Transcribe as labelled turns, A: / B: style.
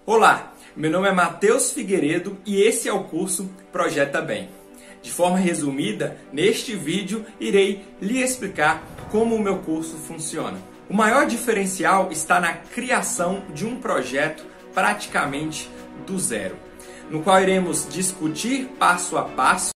A: Olá, meu nome é Matheus Figueiredo e esse é o curso Projeta Bem. De forma resumida, neste vídeo irei lhe explicar como o meu curso funciona. O maior diferencial está na criação de um projeto praticamente do zero, no qual iremos discutir passo a passo